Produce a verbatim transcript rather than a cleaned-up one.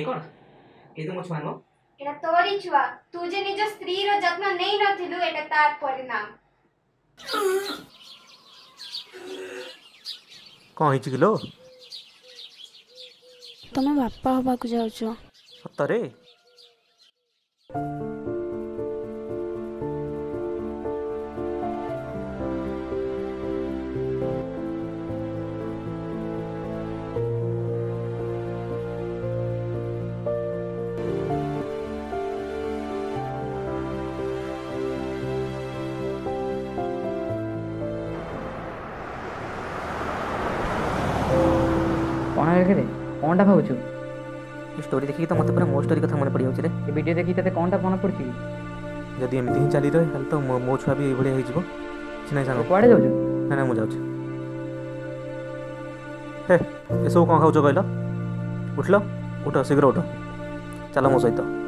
ए कोन ए तो मो छुआ नो एटा तोरी छुआ तू जे निज स्त्री रो जत्न नै नथिलु एटा तार परिणाम कौन हिच किलो तमे बापा हवा को जाउछ सतरे कौन है रे कौनटा भावुछु स्टोरी देखि तो मते पूरा मो स्टोरी कथा मन पड़ी होछ रे ए वीडियो देखि तते कौनटा मन पड़छि जदि एमती ही चली रहे हल तो मो मो छुआ भी एभले होई जिवो कि नै सांग कुआडे जाउछु ना ना मु जाउछ हे ए सब कोन खाउछ कहलो उठलो उठ शीघ्र उठ चलो मो सहित